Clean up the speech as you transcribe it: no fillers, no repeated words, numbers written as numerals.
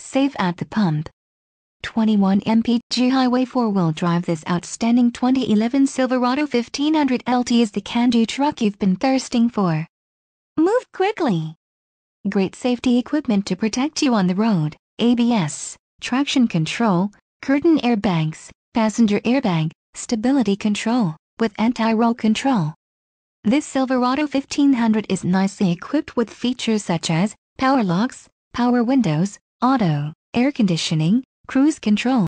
Save at the pump. 21 mpg highway 4-wheel drive. This outstanding 2011 Silverado 1500 LT is the can-do truck you've been thirsting for. Move quickly. Great safety equipment to protect you on the road: ABS, traction control, curtain airbags, passenger airbag, stability control, with anti-roll control. This Silverado 1500 is nicely equipped with features such as power locks, power windows, auto, air conditioning, cruise control,